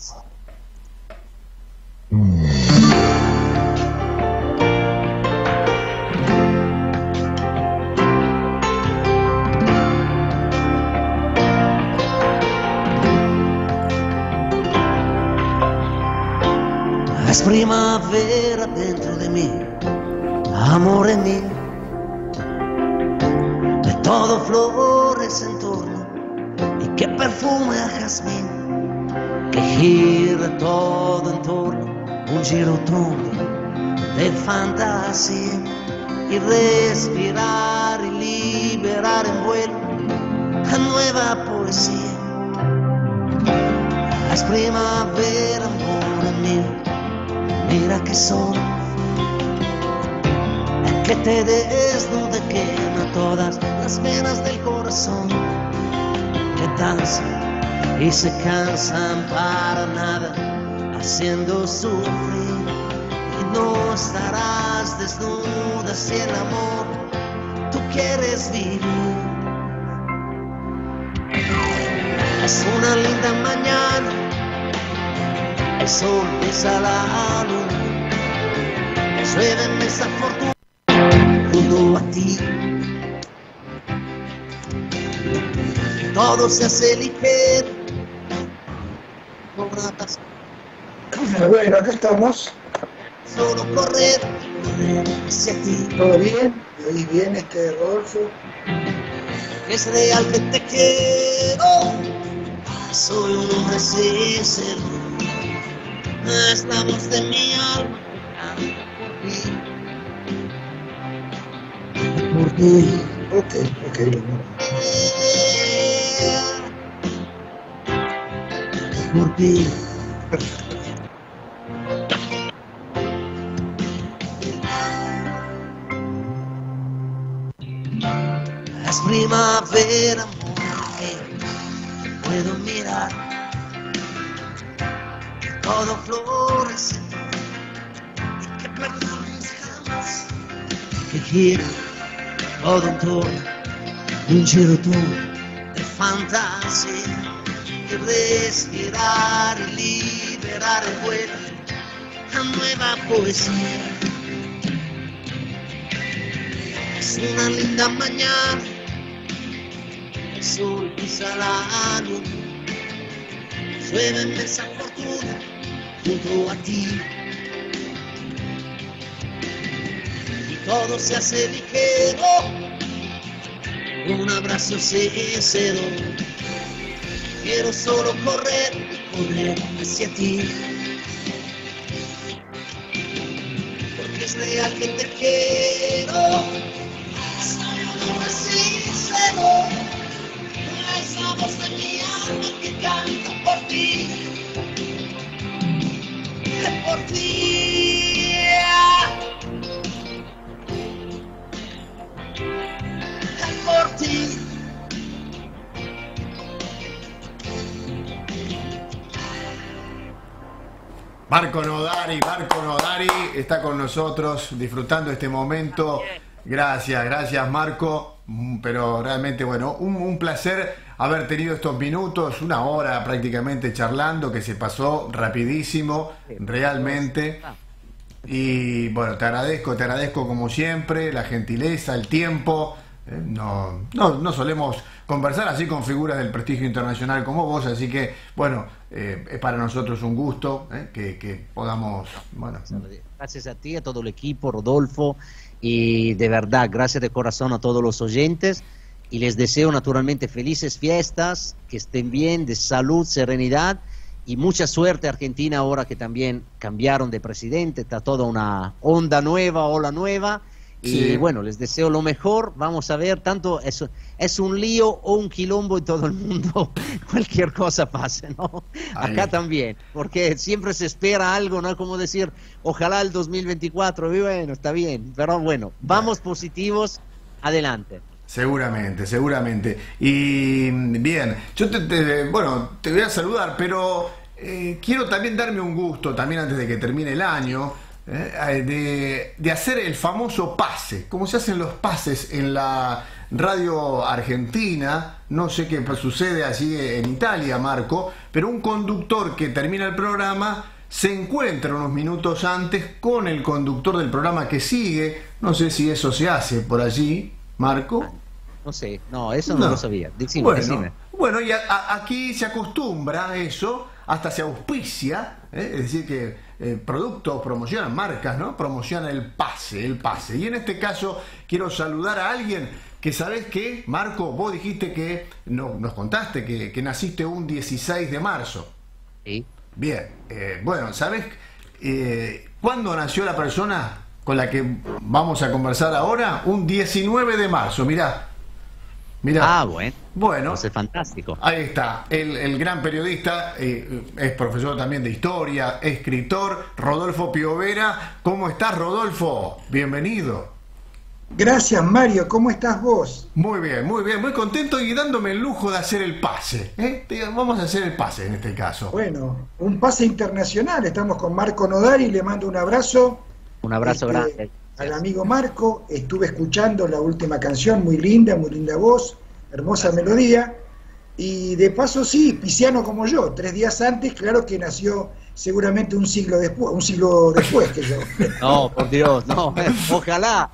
Es primavera dentro de mí, amore mío, de todo flores en torno y que perfume a jazmín, que gira todo en torno, un giro tondo de fantasía, y respirar y liberar en vuelo a nueva poesía. Es primavera, amore mío, mira que sol, que te desnude, quema todas las venas del corazón, que danzan y se cansan para nada, haciendo sufrir, y no estarás desnuda si el amor tú quieres vivir. Es una linda mañana, el sol besa la luna, llueve en esa fortuna junto a ti. Todo se hace ligero, con ratas. Bueno, acá estamos. Solo correr, correr hacia ti. ¿Todo bien? Ahí viene Rodolfo. Es real que te quiero, soy un hombre sincero. Es la voz de mi alma por ti. Ok. Por ti. Es primavera, amor, puedo mirar todo flores y que perfumes jamás, que gira todo en torno, un giro de fantasía, y respirar y liberar el vuelo a nueva poesía. Es una linda mañana, el sol pisa la luna, llueve en esa fortuna junto a ti, y todo se hace ligero, un abrazo sincero. Quiero solo correr hacia ti, porque es real que te quiero. Soy un hombre sincero, esa voz de mi alma que canta por ti, por ti, por ti. Marco Nodari está con nosotros disfrutando este momento. Gracias Marco, pero realmente bueno, un placer haber tenido estos minutos, una hora prácticamente charlando, que se pasó rapidísimo, realmente. Y bueno, te agradezco como siempre, la gentileza, el tiempo. No solemos conversar así con figuras del prestigio internacional como vos, así que bueno, es para nosotros un gusto que podamos, bueno. Gracias a ti, a todo el equipo, Rodolfo, y de verdad, gracias de corazón a todos los oyentes, y les deseo naturalmente felices fiestas, que estén bien, de salud, serenidad, y mucha suerte a Argentina ahora que también cambiaron de presidente, está toda una onda nueva, ola nueva. Y Sí. bueno, les deseo lo mejor. Vamos a ver, tanto es un lío o un quilombo en todo el mundo, cualquier cosa pase, ¿no? Ahí. Acá también, porque siempre se espera algo, ¿no? Como decir, ojalá el 2024, y bueno, está bien, pero bueno, vamos positivos, adelante. Seguramente. Y bien, yo te voy a saludar, pero quiero también darme un gusto, también antes de que termine el año, de hacer el famoso pase, como se hacen los pases en la Radio Argentina, no sé qué sucede allí en Italia, Marco, pero un conductor que termina el programa se encuentra unos minutos antes con el conductor del programa que sigue. No sé si eso se hace por allí, Marco. No sé, no, eso no lo sabía. Decime. Bueno, y aquí se acostumbra a eso, hasta se auspicia, es decir que productos promocionan, marcas, ¿no? Promocionan el pase. Y en este caso quiero saludar a alguien que, ¿sabes qué? Marco, vos dijiste que, nos contaste que naciste un 16 de marzo. Sí. Bien, bueno, ¿sabes cuándo nació la persona con la que vamos a conversar ahora? Un 19 de marzo, mirá. Ah, bueno, pues es fantástico. Ahí está, el gran periodista, es profesor también de historia, escritor, Rodolfo Piovera. ¿Cómo estás, Rodolfo? Bienvenido. Gracias, Mario. ¿Cómo estás vos? Muy bien, muy contento y dándome el lujo de hacer el pase. Vamos a hacer el pase en este caso. Bueno, un pase internacional. Estamos con Marco Nodari, le mando un abrazo. Un abrazo grande. Al amigo Marco, estuve escuchando la última canción, muy linda voz, hermosa melodía, y de paso sí, pisciano como yo, 3 días antes, claro que nació seguramente un siglo después que yo. No, por Dios, no, ojalá,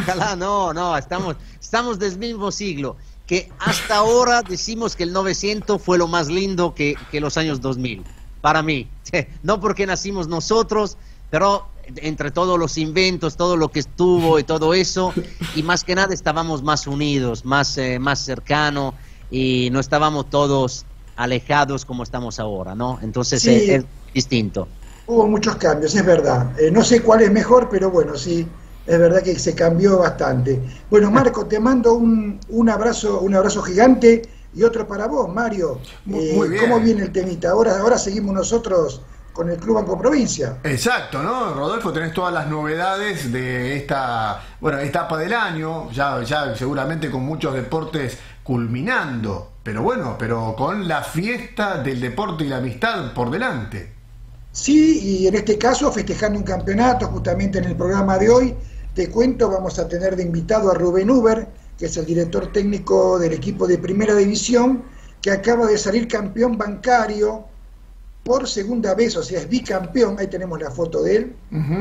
no, estamos del mismo siglo, que hasta ahora decimos que el 900 fue lo más lindo que los años 2000, para mí, no porque nacimos nosotros, pero entre todos los inventos, todo lo que estuvo y todo eso, y más que nada estábamos más unidos, más cercanos, y no estábamos todos alejados como estamos ahora, ¿no? Entonces sí, es distinto. Hubo muchos cambios, es verdad. No sé cuál es mejor, pero bueno, sí, es verdad que se cambió bastante. Bueno, Marco, te mando un abrazo gigante y otro para vos, Mario. Muy bien. ¿Cómo viene el temita? Ahora seguimos nosotros con el Club Banco Provincia. Exacto, ¿no? Rodolfo, tenés todas las novedades de esta etapa del año, ya seguramente con muchos deportes culminando, pero con la fiesta del deporte y la amistad por delante. Sí, y en este caso festejando un campeonato, justamente en el programa de hoy, te cuento, vamos a tener de invitado a Rubén Uber, que es el director técnico del equipo de Primera División, que acaba de salir campeón bancario por segunda vez, o sea, es bicampeón, ahí tenemos la foto de él.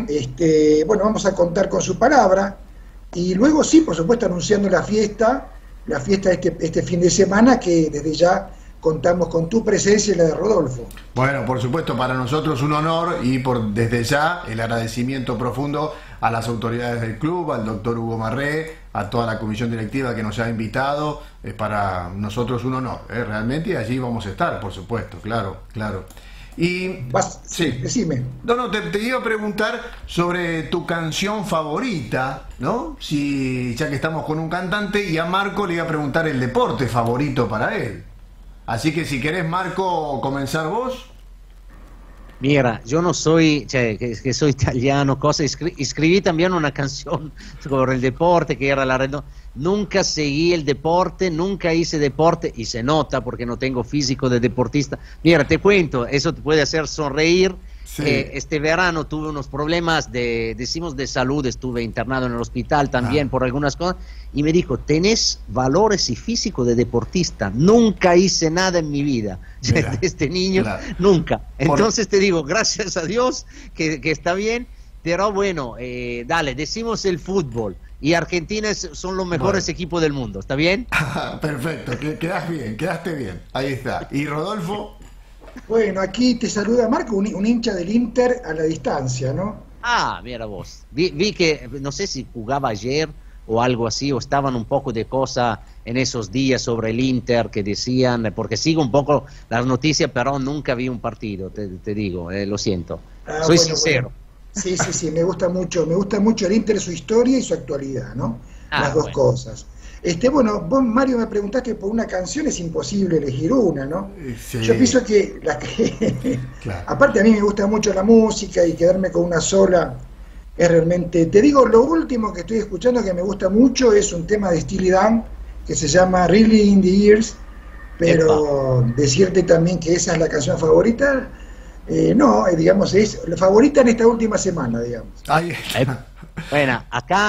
Bueno, vamos a contar con su palabra, y luego sí, por supuesto, anunciando la fiesta este fin de semana, que desde ya contamos con tu presencia y la de Rodolfo. Bueno, por supuesto, para nosotros un honor y desde ya el agradecimiento profundo a las autoridades del club, al doctor Hugo Marré, a toda la comisión directiva que nos ha invitado. Es para nosotros un honor, realmente, y allí vamos a estar, por supuesto, claro. Y sí, decime. No, te iba a preguntar sobre tu canción favorita, ¿no? Ya que estamos con un cantante, y a Marco le iba a preguntar el deporte favorito para él. Así que si querés, Marco, comenzar vos. Mira, yo no soy, que soy italiano, escribí también una canción sobre el deporte, que era nunca seguí el deporte, nunca hice deporte, y se nota porque no tengo físico de deportista. Mira, te cuento, eso te puede hacer sonreír. Sí. Este verano tuve unos problemas de salud, estuve internado en el hospital también por algunas cosas, y me dijo, tenés valores y físico de deportista. Nunca hice nada en mi vida, de este niño, nunca. Entonces te digo, gracias a Dios que está bien, pero bueno, dale, decimos el fútbol, y Argentina son los mejores equipos del mundo, ¿está bien? Perfecto, quedaste bien, ahí está. ¿Y Rodolfo? Bueno, aquí te saluda Marco, un hincha del Inter a la distancia, ¿no? Ah, mira vos, vi que, no sé si jugaba ayer o algo así, o estaban un poco de cosa en esos días sobre el Inter que decían, porque sigo un poco las noticias, pero nunca vi un partido, te digo, lo siento, soy sincero. Bueno. Sí, me gusta mucho el Inter, su historia y su actualidad, ¿no? Las dos cosas. Bueno, vos, Mario, me preguntaste por una canción, es imposible elegir una, ¿no? Sí. Yo pienso que claro. Aparte a mí me gusta mucho la música, y quedarme con una sola es realmente... Te digo, lo último que estoy escuchando que me gusta mucho es un tema de Steely Dan que se llama Really in the Years, pero decirte también que esa es la canción favorita, no, digamos, es la favorita en esta última semana, digamos. Bueno, acá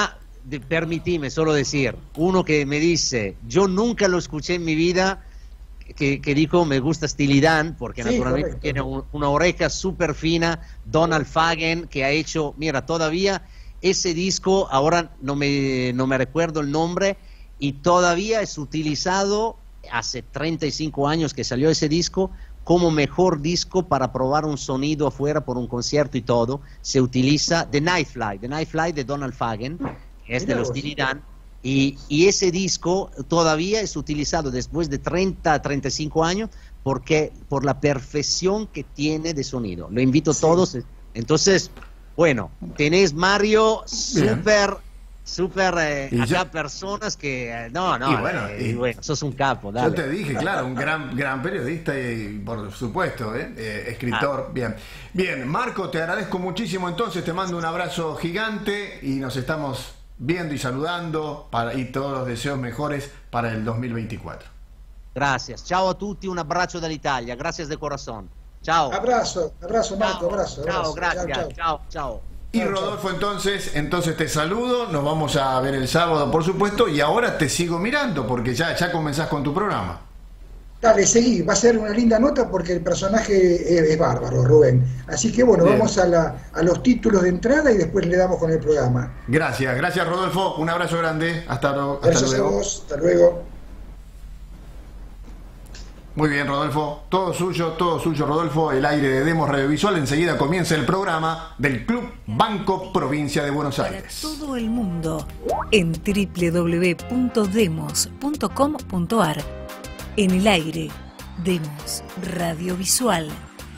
permitime solo decir, uno que me dice, yo nunca lo escuché en mi vida, que dijo, me gusta Steely Dan, porque Sí, naturalmente correcto. tiene una oreja súper fina, Donald Fagen, que ha hecho, mira, todavía ese disco, ahora no me recuerdo el nombre, y todavía es utilizado, hace 35 años que salió ese disco, como mejor disco para probar un sonido afuera por un concierto y todo. Se utiliza The Night Flight de Donald Fagen, que es de Mirá los vos. Steely Dan, y ese disco todavía es utilizado después de 35 años porque por la perfección que tiene de sonido. Lo invito a Sí. todos. Entonces, bueno, tenés, Mario, Bien. súper Y acá ya- personas que Y bueno, sos un capo, Yo dale. te dije, claro, un gran periodista y por supuesto, escritor. Bien, Marco, te agradezco muchísimo entonces, te mando un abrazo gigante y nos estamos viendo y saludando y todos los deseos mejores para el 2024. Gracias. Ciao a tutti, un abbraccio dall'Italia. Gracias de corazón. Ciao. Abrazo, Marco, abrazo. Ciao, abrazo. gracias. Chao, Ciao. Y Chao, Rodolfo, entonces te saludo, nos vamos a ver el sábado, por supuesto, y ahora te sigo mirando porque ya comenzás con tu programa. Dale, seguí, va a ser una linda nota porque el personaje es bárbaro, Rubén. Así que bueno, Bien. vamos a los títulos de entrada y después le damos con el programa. Gracias Rodolfo, un abrazo grande, hasta Gracias a luego. vos, hasta luego. Muy bien, Rodolfo, todo suyo, Rodolfo, el aire de Demos Radiovisual. Enseguida comienza el programa del Club Banco Provincia de Buenos Para Aires. todo el mundo en www.demos.com.ar. En el aire, Demos Radiovisual.